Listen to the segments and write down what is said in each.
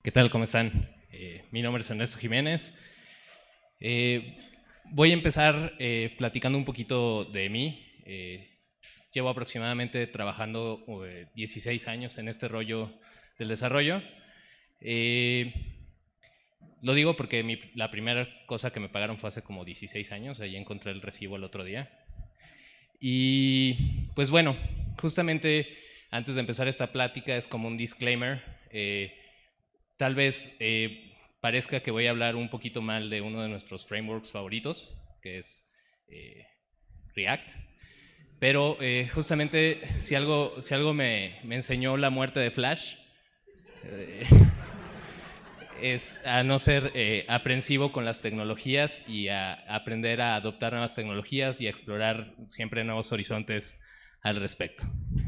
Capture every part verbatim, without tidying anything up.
¿Qué tal? ¿Cómo están? Eh, mi nombre es Ernesto Jiménez. Eh, voy a empezar eh, platicando un poquito de mí. Eh, llevo aproximadamente trabajando eh, dieciséis años en este rollo del desarrollo. Eh, lo digo porque mi, la primera cosa que me pagaron fue hace como dieciséis años. Ahí encontré el recibo el otro día. Y pues bueno, justamente antes de empezar esta plática es como un disclaimer. Eh, Tal vez eh, parezca que voy a hablar un poquito mal de uno de nuestros frameworks favoritos, que es eh, React. Pero eh, justamente si algo, si algo me, me, enseñó la muerte de Flash, eh, es a no ser eh, aprensivo con las tecnologías y a aprender a adoptar nuevas tecnologías y a explorar siempre nuevos horizontes al respecto.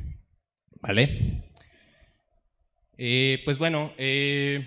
¿Vale? Eh, pues bueno, eh,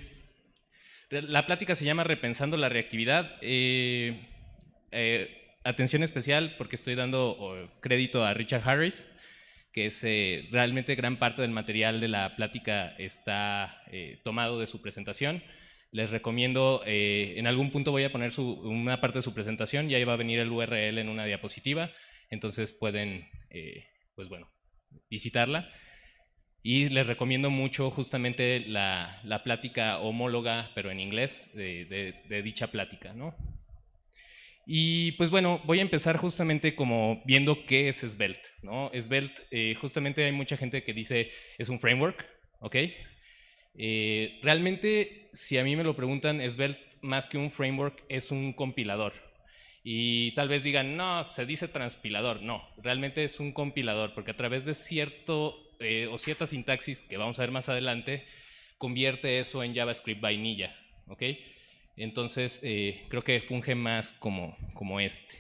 la plática se llama Repensando la reactividad. Eh, eh, atención especial porque estoy dando oh, crédito a Richard Harris, que es eh, realmente gran parte del material de la plática está eh, tomado de su presentación. Les recomiendo, eh, en algún punto voy a poner su, una parte de su presentación y ahí va a venir el U R L en una diapositiva, entonces pueden, eh, pues bueno, visitarla. Y les recomiendo mucho justamente la, la plática homóloga, pero en inglés, de, de, de dicha plática, ¿no? Y pues bueno, voy a empezar justamente como viendo qué es Svelte, ¿no? Svelte, eh, justamente hay mucha gente que dice es un framework, ¿ok? Eh, realmente, si a mí me lo preguntan, Svelte más que un framework es un compilador. Y tal vez digan, no, se dice transpilador. No, realmente es un compilador, porque a través de cierto eh, o cierta sintaxis, que vamos a ver más adelante, convierte eso en JavaScript vainilla, ¿ok? Entonces, eh, creo que funge más como, como este.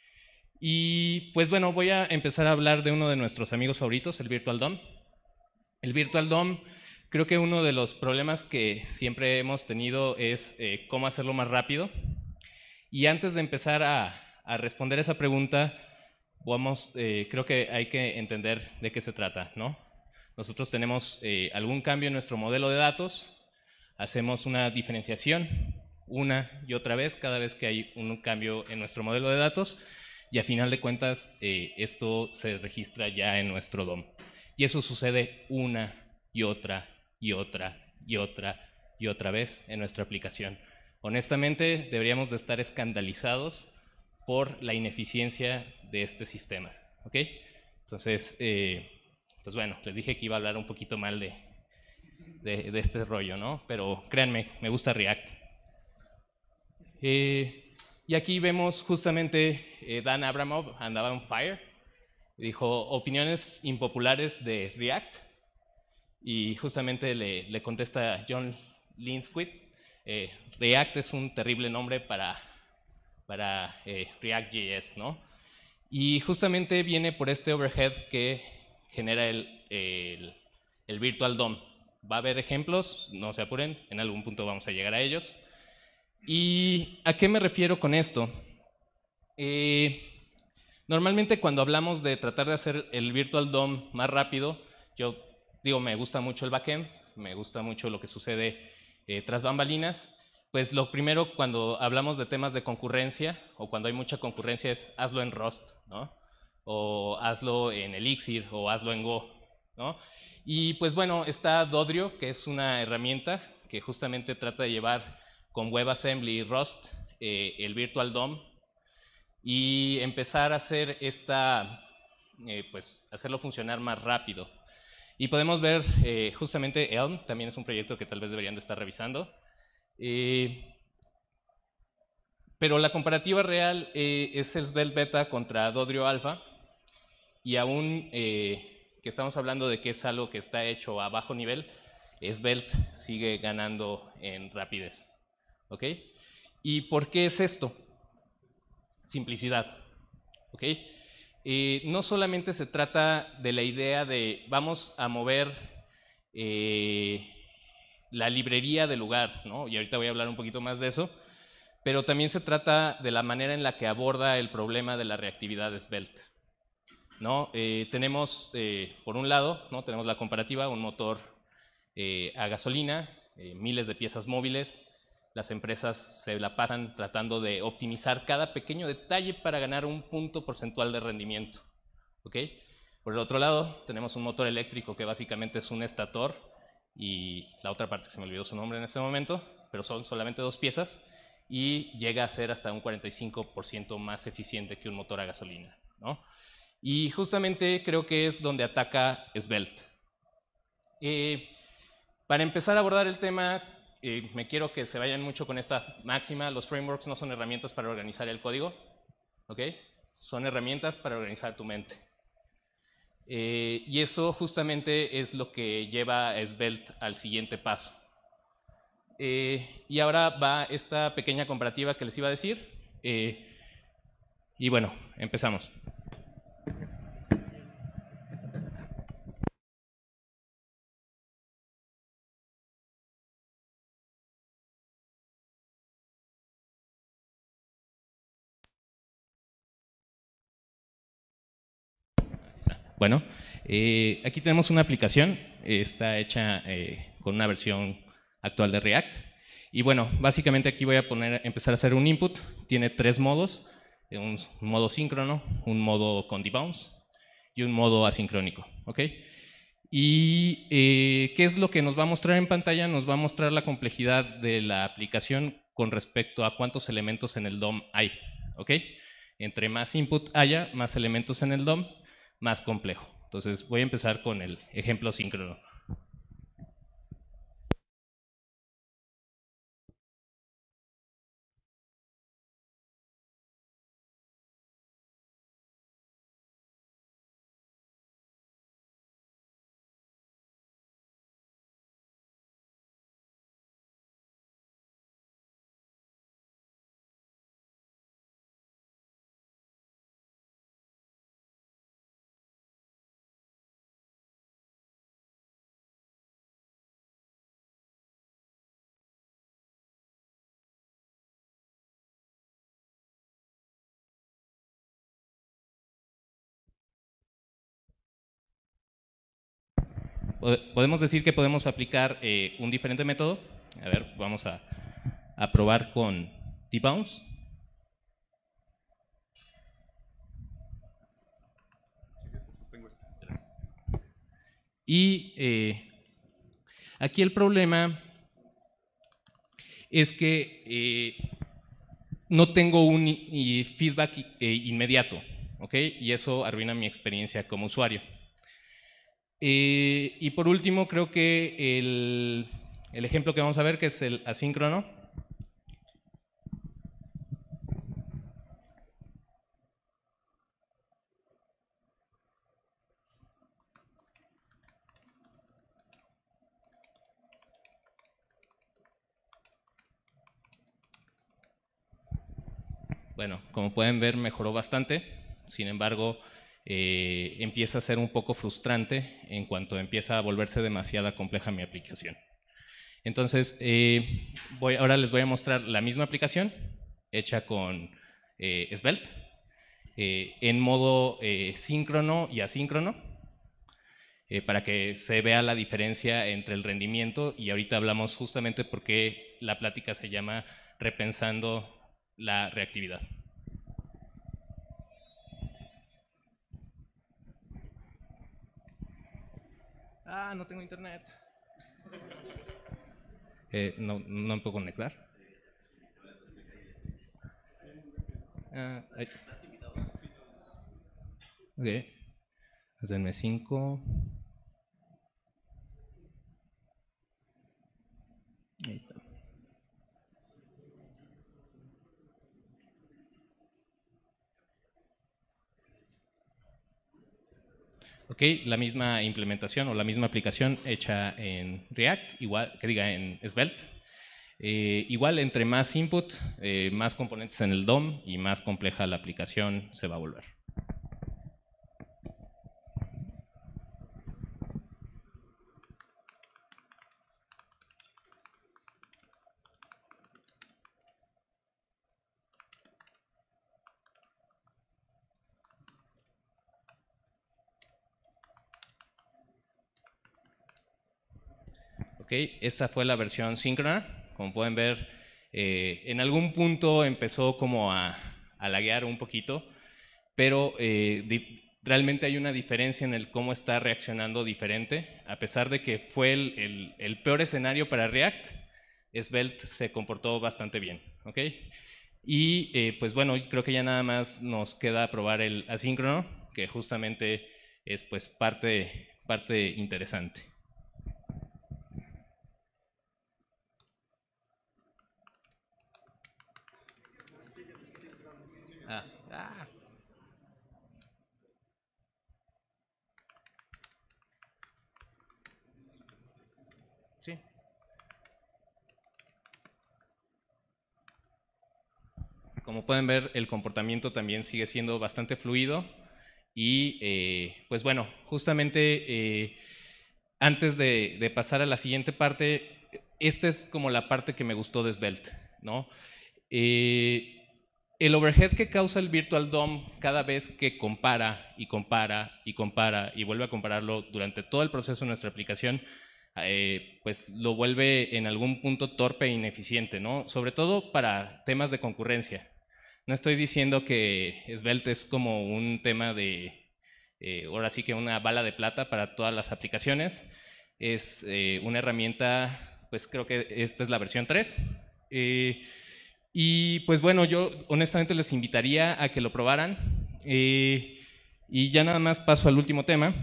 Y pues bueno, voy a empezar a hablar de uno de nuestros amigos favoritos, el Virtual D O M. El Virtual D O M, creo que uno de los problemas que siempre hemos tenido es eh, cómo hacerlo más rápido. Y antes de empezar a, a responder esa pregunta, vamos, eh, creo que hay que entender de qué se trata, ¿no? Nosotros tenemos eh, algún cambio en nuestro modelo de datos, hacemos una diferenciación una y otra vez cada vez que hay un cambio en nuestro modelo de datos y a final de cuentas eh, esto se registra ya en nuestro D O M. Y eso sucede una y otra y otra y otra y otra vez en nuestra aplicación. Honestamente, deberíamos de estar escandalizados por la ineficiencia de este sistema, ¿ok? Entonces, eh, pues bueno, les dije que iba a hablar un poquito mal de, de, de este rollo, ¿no? Pero créanme, me gusta React. Eh, y aquí vemos justamente eh, Dan Abramov andaba on fire, dijo opiniones impopulares de React y justamente le, le contesta John Linsquist, eh, React es un terrible nombre para, para eh, React.js, ¿no? Y justamente viene por este overhead que genera el, el, el Virtual D O M. Va a haber ejemplos, no se apuren, en algún punto vamos a llegar a ellos. ¿Y a qué me refiero con esto? Eh, normalmente cuando hablamos de tratar de hacer el Virtual D O M más rápido, yo digo, me gusta mucho el backend, me gusta mucho lo que sucede eh, tras bambalinas, pues lo primero cuando hablamos de temas de concurrencia o cuando hay mucha concurrencia es hazlo en Rust, ¿no? O hazlo en Elixir o hazlo en Go, ¿no? Y pues bueno, está Dodrio, que es una herramienta que justamente trata de llevar con WebAssembly y Rust eh, el Virtual D O M y empezar a hacer esta, eh, pues hacerlo funcionar más rápido. Y podemos ver eh, justamente Elm, también es un proyecto que tal vez deberían de estar revisando. Eh, pero la comparativa real eh, es el Svelte Beta contra Dodrio Alpha y aún eh, que estamos hablando de que es algo que está hecho a bajo nivel, Svelte sigue ganando en rapidez. ¿Ok? ¿Y por qué es esto? Simplicidad. ¿Ok? Eh, no solamente se trata de la idea de vamos a mover eh, la librería del lugar, ¿no? Y ahorita voy a hablar un poquito más de eso, pero también se trata de la manera en la que aborda el problema de la reactividad de Svelte, ¿no? Eh, tenemos, eh, por un lado, ¿no? Tenemos la comparativa, un motor eh, a gasolina eh, miles de piezas móviles. Las empresas se la pasan tratando de optimizar cada pequeño detalle para ganar un punto porcentual de rendimiento. ¿Okay? Por el otro lado, tenemos un motor eléctrico que básicamente es un estator y la otra parte que se me olvidó su nombre en este momento, pero son solamente dos piezas y llega a ser hasta un cuarenta y cinco por ciento más eficiente que un motor a gasolina, ¿no? Y justamente creo que es donde ataca Svelte. Eh, para empezar a abordar el tema, eh, me quiero que se vayan mucho con esta máxima: los frameworks no son herramientas para organizar el código, ¿ok? Son herramientas para organizar tu mente. Eh, y eso justamente es lo que lleva a Svelte al siguiente paso. Eh, y ahora va esta pequeña comparativa que les iba a decir. Eh, y bueno, empezamos. Bueno, eh, aquí tenemos una aplicación, está hecha eh, con una versión actual de React. Y bueno, básicamente aquí voy a poner, empezar a hacer un input. Tiene tres modos: un modo síncrono, un modo con debounce y un modo asincrónico. ¿Okay? ¿Y eh, qué es lo que nos va a mostrar en pantalla? Nos va a mostrar la complejidad de la aplicación con respecto a cuántos elementos en el D O M hay. ¿Okay? Entre más input haya, más elementos en el D O M, más complejo. Entonces voy a empezar con el ejemplo síncrono. Podemos decir que podemos aplicar eh, un diferente método. A ver, vamos a, a probar con debounce. Y eh, aquí el problema es que eh, no tengo un y feedback eh, inmediato, ¿ok? Y eso arruina mi experiencia como usuario. Eh, y por último, creo que el, el ejemplo que vamos a ver, que es el asíncrono. Bueno, como pueden ver, mejoró bastante. Sin embargo, eh, empieza a ser un poco frustrante en cuanto empieza a volverse demasiado compleja mi aplicación. Entonces, eh, voy, ahora les voy a mostrar la misma aplicación hecha con eh, Svelte, eh, en modo eh, síncrono y asíncrono, eh, para que se vea la diferencia entre el rendimiento. Y ahorita hablamos justamente por qué la plática se llama Repensando la reactividad. Ah, no tengo internet. Eh, no, no me puedo conectar. Ah, ay. Ok. Hacenme cinco. Ahí está. Ok, la misma implementación o la misma aplicación hecha en React, igual que diga en Svelte. Eh, igual, entre más input, eh, más componentes en el D O M y más compleja la aplicación se va a volver. Ok, ¿ok? Esta fue la versión síncrona. Como pueden ver, eh, en algún punto empezó como a, a laguear un poquito, pero eh, di, realmente hay una diferencia en el cómo está reaccionando diferente. A pesar de que fue el, el, el peor escenario para React, Svelte se comportó bastante bien, ¿ok? Y eh, pues bueno, creo que ya nada más nos queda probar el asíncrono, que justamente es pues parte, parte interesante. Ah, ah. Sí. Como pueden ver, el comportamiento también sigue siendo bastante fluido y eh, pues bueno, justamente eh, antes de, de pasar a la siguiente parte, esta es como la parte que me gustó de Svelte, ¿no? Eh, el overhead que causa el Virtual D O M cada vez que compara y compara y compara y vuelve a compararlo durante todo el proceso de nuestra aplicación, eh, pues lo vuelve en algún punto torpe e ineficiente, ¿no? Sobre todo para temas de concurrencia. No estoy diciendo que Svelte es como un tema de, eh, ahora sí que una bala de plata para todas las aplicaciones. Es eh, una herramienta, pues creo que esta es la versión tres. Eh, y pues bueno, yo honestamente les invitaría a que lo probaran. Eh, y ya nada más paso al último tema.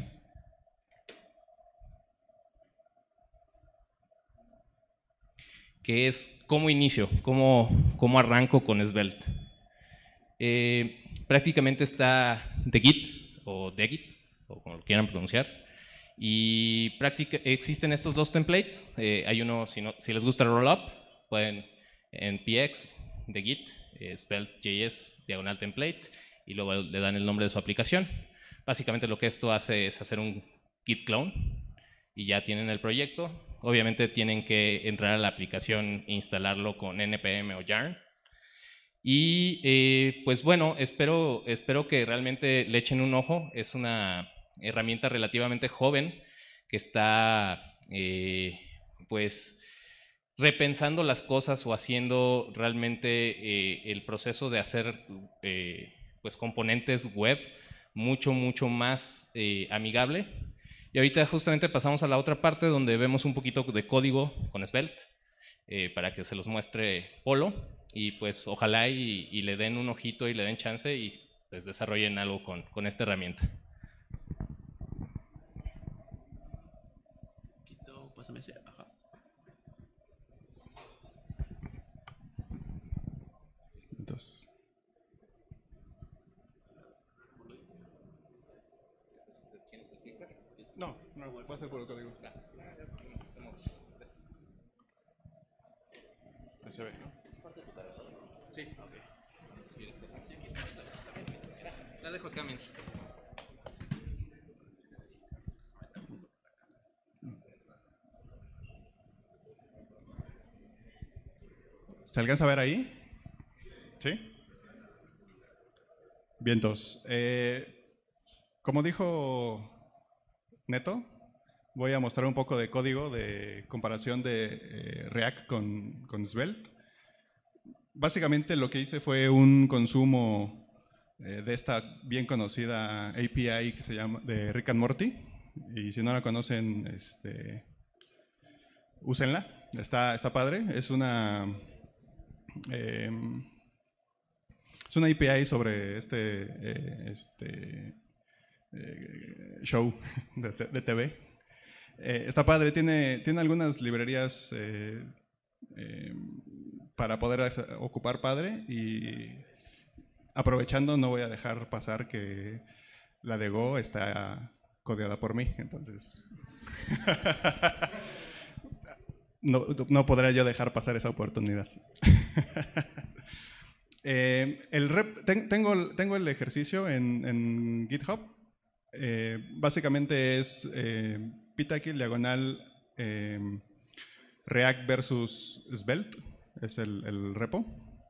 Que es cómo inicio, cómo, cómo arranco con Svelte. Eh, prácticamente está de Git o de Git, o como lo quieran pronunciar. Y práctica, existen estos dos templates. Eh, hay uno, si, no, si les gusta Rollup, pueden en P X de Git, eh, Svelte.js diagonal template, y luego le dan el nombre de su aplicación. Básicamente lo que esto hace es hacer un Git clone y ya tienen el proyecto. Obviamente tienen que entrar a la aplicación e instalarlo con N P M o yarn. Y eh, pues bueno, espero, espero que realmente le echen un ojo. Es una herramienta relativamente joven que está eh, pues repensando las cosas o haciendo realmente eh, el proceso de hacer eh, pues componentes web mucho, mucho más eh, amigable. Y ahorita justamente pasamos a la otra parte donde vemos un poquito de código con Svelte eh, para que se los muestre Polo. Y pues ojalá y, y le den un ojito y le den chance y pues desarrollen algo con, con esta herramienta. Pásame ese. Ajá. Entonces. No, no, va a ser por el código. Se ve, ¿no? Sí, ok. ¿Quieres pasar? Sí, la dejo acá mientras. ¿Se alcanza a ver ahí? ¿Sí? Vientos. Eh, como dijo Neto, voy a mostrar un poco de código de comparación de eh, React con, con Svelte. Básicamente lo que hice fue un consumo eh, de esta bien conocida A P I que se llama de Rick and Morty. Y si no la conocen, este, úsenla. Está, está padre. Es una, eh, es una A P I sobre este, eh, este eh, show de, de T V. Eh, está padre. Tiene, tiene algunas librerías eh, eh, para poder ocupar padre y aprovechando no voy a dejar pasar que la de Go está codeada por mí, entonces no, no podré yo dejar pasar esa oportunidad. eh, el rep, ten, tengo, tengo el ejercicio en, en GitHub. Eh, básicamente es eh, pitakill diagonal eh, React versus Svelte, es el, el repo.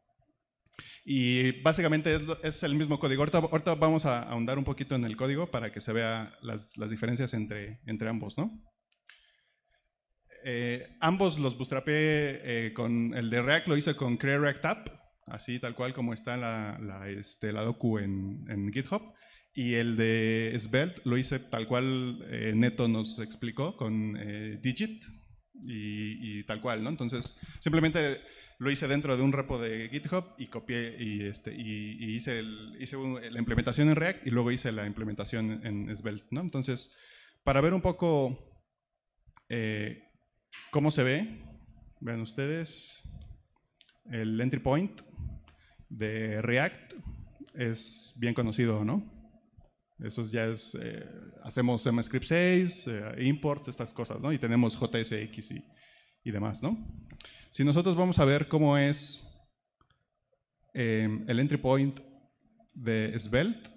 Y básicamente es, es el mismo código. Ahorita, ahorita vamos a ahondar un poquito en el código para que se vea las, las diferencias entre, entre ambos, ¿no? Eh, ambos los bootstrapé eh, con el de React, lo hice con Create React App, así tal cual como está la, la, este, la docu en, en GitHub. Y el de Svelte lo hice tal cual eh, Neto nos explicó con eh, Digit y, y tal cual, ¿no? Entonces, simplemente lo hice dentro de un repo de GitHub y copié y, este, y, y hice, el, hice un, la implementación en React y luego hice la implementación en Svelte, ¿no? Entonces, para ver un poco eh, cómo se ve, vean ustedes, el entry point de React es bien conocido, ¿no? Eso ya es, eh, hacemos M script seis, eh, imports, estas cosas, ¿no? Y tenemos J S X y, y demás, ¿no? Si nosotros vamos a ver cómo es eh, el entry point de Svelte,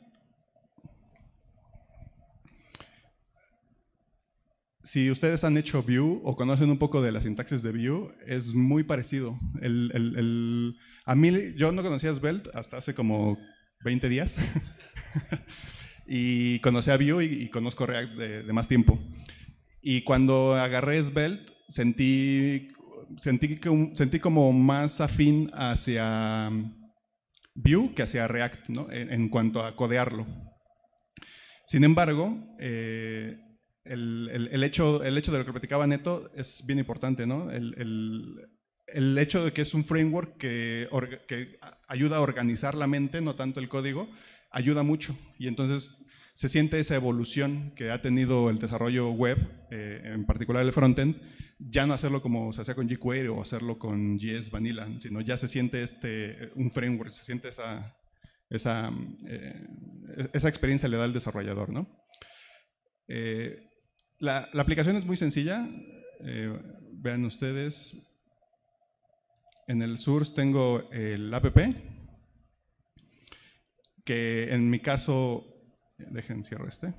si ustedes han hecho Vue o conocen un poco de la sintaxis de Vue, es muy parecido. El, el, el, a mí, yo no conocía Svelte hasta hace como veinte días. Y conocí a Vue y, y conozco React de, de más tiempo. Y cuando agarré Svelte, sentí, sentí, que un, sentí como más afín hacia Vue que hacia React, ¿no? en, en cuanto a codearlo. Sin embargo, eh, el, el, el, hecho, el hecho de lo que platicaba Neto es bien importante, ¿no? El, el, el hecho de que es un framework que, or, que ayuda a organizar la mente, no tanto el código, ayuda mucho. Y entonces se siente esa evolución que ha tenido el desarrollo web, eh, en particular el frontend, ya no hacerlo como se hacía con jQuery o hacerlo con J S Vanilla, sino ya se siente este, un framework, se siente esa, esa, eh, esa experiencia le da al desarrollador, ¿no? Eh, la, la aplicación es muy sencilla, eh, vean ustedes, en el source tengo el app, que en mi caso, dejen cierro este.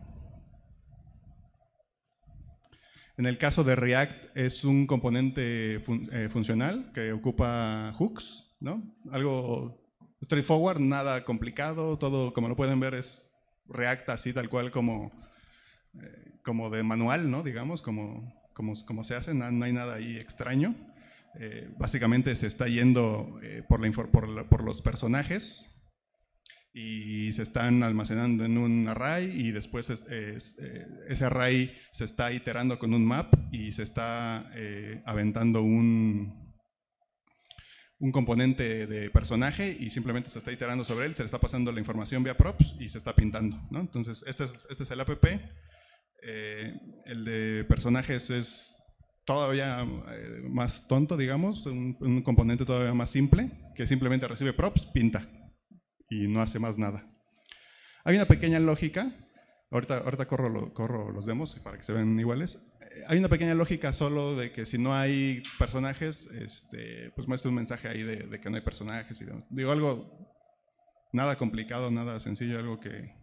En el caso de React es un componente fun, eh, funcional que ocupa hooks, ¿no? Algo straightforward, nada complicado, todo como lo pueden ver es React así tal cual como, eh, como de manual, ¿no? Digamos, como, como, como se hace, no, no hay nada ahí extraño. Eh, básicamente se está yendo eh, por, la, por, la, por los personajes y se están almacenando en un array y después es, es, eh, ese array se está iterando con un map y se está eh, aventando un, un componente de personaje y simplemente se está iterando sobre él, se le está pasando la información vía props y se está pintando, ¿no? Entonces este es, este es el app, eh, el de personajes es todavía eh, más tonto, digamos, un, un componente todavía más simple que simplemente recibe props, pinta y no hace más nada. Hay una pequeña lógica, ahorita, ahorita corro, lo, corro los demos para que se vean iguales. Hay una pequeña lógica solo de que si no hay personajes, este, pues muestra un mensaje ahí de, de que no hay personajes. Y demás. Digo, algo nada complicado, nada sencillo, algo que,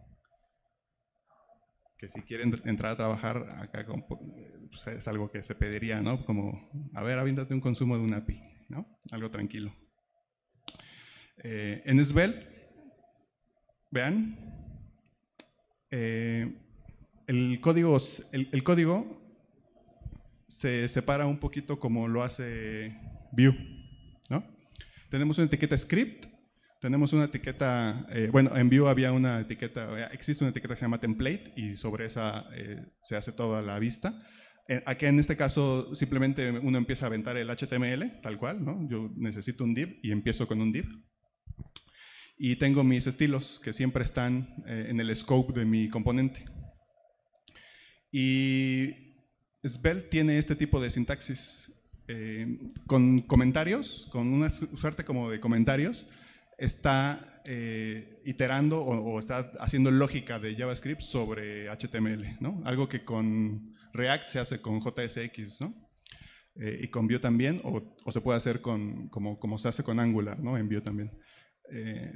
que si quieren entrar a trabajar acá con, pues es algo que se pediría, ¿no? Como, a ver, aviéntate un consumo de una A P I, ¿no? Algo tranquilo. Eh, en Svelte, vean, eh, el, código, el, el código se separa un poquito como lo hace Vue, ¿no? Tenemos una etiqueta script, tenemos una etiqueta, eh, bueno, en Vue había una etiqueta, existe una etiqueta que se llama template y sobre esa eh, se hace toda la vista. Eh, aquí en este caso simplemente uno empieza a aventar el H T M L, tal cual, ¿no? Yo necesito un div y empiezo con un div. Y tengo mis estilos que siempre están eh, en el scope de mi componente. Y Svelte tiene este tipo de sintaxis. Eh, con comentarios, con una suerte como de comentarios, está eh, iterando o, o está haciendo lógica de JavaScript sobre H T M L, ¿no? Algo que con React se hace con J S X, ¿no? Eh, y con Vue también, o, o se puede hacer con, como, como se hace con Angular, ¿no? En Vue también. Eh,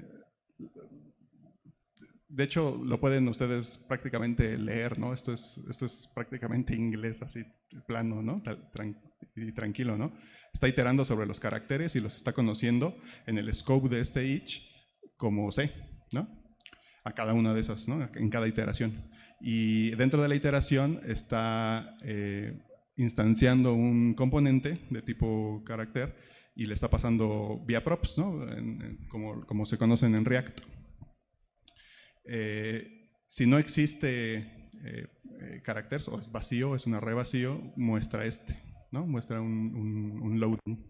de hecho, lo pueden ustedes prácticamente leer, ¿no? Esto es, esto es prácticamente inglés, así plano, ¿no? Tran y tranquilo, ¿no? Está iterando sobre los caracteres y los está conociendo en el scope de este each como C, ¿no? A cada una de esas, ¿no? En cada iteración. Y dentro de la iteración está eh, instanciando un componente de tipo carácter y le está pasando vía props, ¿no? En, en, como, como se conocen en React. Eh, si no existe eh, eh, caracteres o es vacío, es un array vacío, muestra este, ¿no? Muestra un, un, un loading.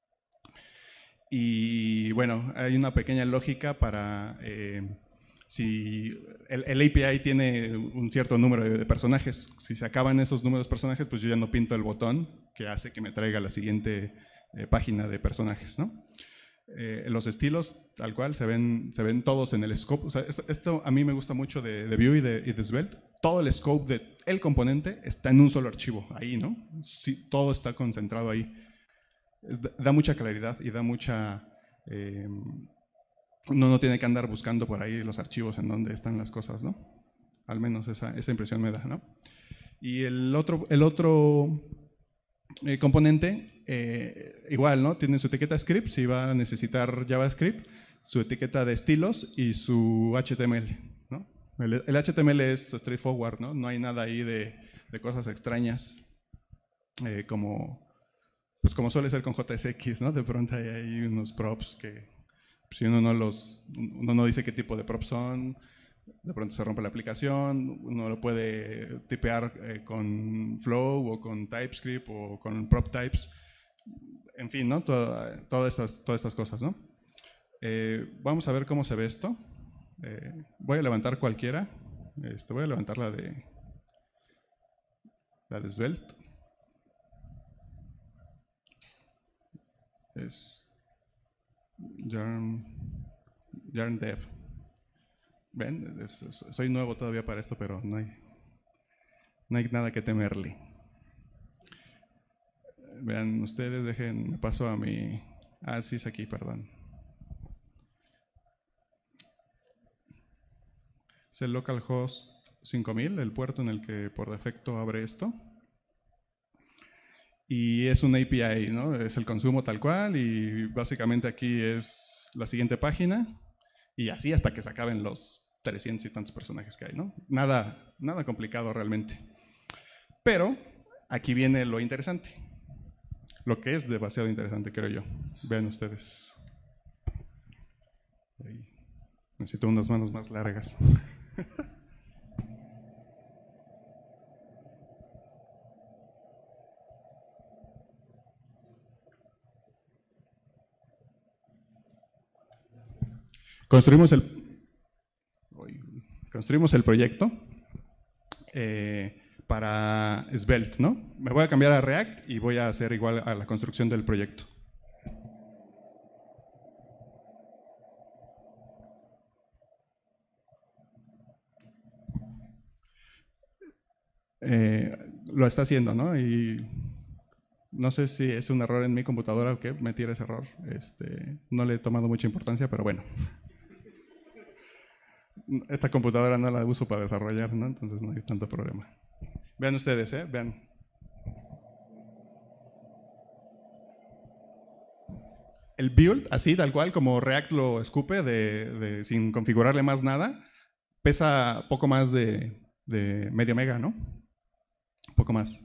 Y bueno, hay una pequeña lógica para eh, si el, el A P I tiene un cierto número de, de personajes, si se acaban esos números de personajes, pues yo ya no pinto el botón que hace que me traiga la siguiente eh, página de personajes, ¿no? Eh, los estilos, tal cual, se ven, se ven todos en el scope. O sea, esto, esto a mí me gusta mucho de, de Vue y de, y de Svelte. Todo el scope del el componente está en un solo archivo, ahí, ¿no? Sí, todo está concentrado ahí. Es, da mucha claridad y da mucha... Eh, uno no tiene que andar buscando por ahí los archivos en donde están las cosas, ¿no? Al menos esa, esa impresión me da, ¿no? Y el otro, el otro eh, componente, eh, igual, ¿no? Tiene su etiqueta script, si va a necesitar JavaScript, su etiqueta de estilos y su H T M L, ¿no? El, el H T M L es straightforward, ¿no? No hay nada ahí de, de cosas extrañas, eh, como, pues como suele ser con J S X, ¿no? De pronto hay, hay unos props que si uno no los, uno no dice qué tipo de props son, de pronto se rompe la aplicación, uno lo puede tipear eh, con Flow o con TypeScript o con prop types, en fin, ¿no? Toda, todas, estas, todas estas cosas, ¿no? Eh, vamos a ver cómo se ve esto. Eh, voy a levantar cualquiera. Este, voy a levantar la de la de Svelte. Es Yarn, Yarn Dev. Ven, es, es, soy nuevo todavía para esto, pero no hay, no hay nada que temerle. Vean, ustedes dejen, me paso a mi... Ah, sí, es aquí, perdón. Es el localhost cinco mil, el puerto en el que por defecto abre esto. Y es un A P I, ¿no? Es el consumo tal cual y básicamente aquí es la siguiente página y así hasta que se acaben los trescientos y tantos personajes que hay, ¿no? Nada, nada complicado realmente. Pero aquí viene lo interesante, lo que es demasiado interesante, creo yo. Vean ustedes. Ahí. Necesito unas manos más largas. Construimos el, construimos el proyecto eh, para Svelte, ¿no? Me voy a cambiar a React y voy a hacer igual a la construcción del proyecto. Eh, lo está haciendo, ¿no? Y no sé si es un error en mi computadora o qué, me tira ese error. Este, no le he tomado mucha importancia, pero bueno. Esta computadora no la uso para desarrollar, ¿no? Entonces no hay tanto problema. Vean ustedes, ¿eh? Vean. El build, así tal cual, como React lo escupe, de, de, sin configurarle más nada, pesa poco más de, de medio mega, ¿no? Poco más.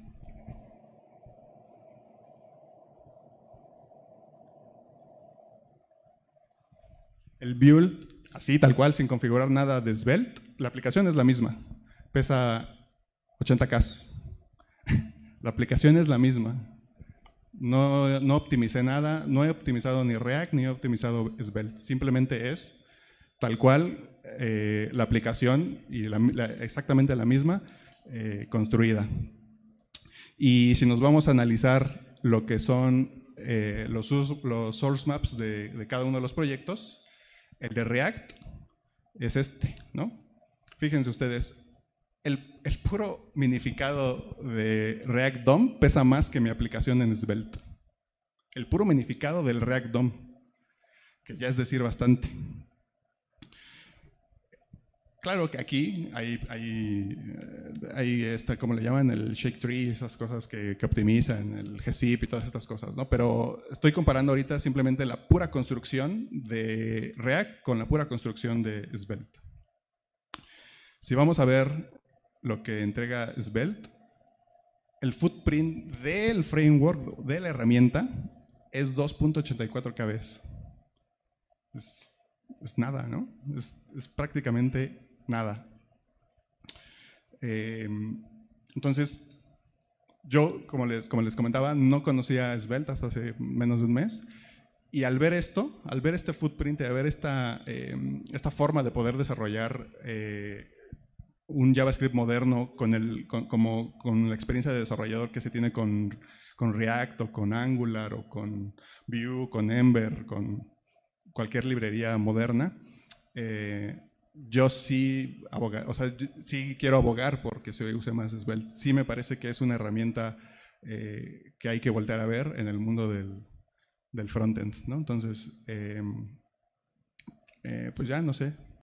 El build, así tal cual, sin configurar nada de Svelte, la aplicación es la misma. Pesa ochenta K. La aplicación es la misma. No, no optimicé nada, no he optimizado ni React ni he optimizado Svelte. Simplemente es tal cual eh, la aplicación y la, la, exactamente la misma eh, construida. Y si nos vamos a analizar lo que son eh, los, los source maps de, de cada uno de los proyectos, el de React es este, ¿no? Fíjense ustedes, el, el puro minificado de React D O M pesa más que mi aplicación en Svelte. El puro minificado del React D O M, que ya es decir bastante. Claro que aquí hay, hay, hay esta, ¿cómo le llaman? El shake tree, esas cosas que, que optimizan, el G zip y todas estas cosas, ¿no? Pero estoy comparando ahorita simplemente la pura construcción de React con la pura construcción de Svelte. Si vamos a ver lo que entrega Svelte, el footprint del framework, de la herramienta, es dos punto ochenta y cuatro kbs. Es, es nada, ¿no? Es, es prácticamente nada. Eh, entonces, yo, como les, como les comentaba, no conocía Svelte hasta hace menos de un mes. Y al ver esto, al ver este footprint, al ver esta, eh, esta forma de poder desarrollar eh, un JavaScript moderno con, el, con, como, con la experiencia de desarrollador que se tiene con, con React o con Angular o con Vue, con Ember, con cualquier librería moderna, eh, yo sí, aboga, o sea, sí quiero abogar porque se use más Svelte. Sí me parece que es una herramienta eh, que hay que voltear a ver en el mundo del, del frontend, ¿no? Entonces, eh, eh, pues ya, no sé.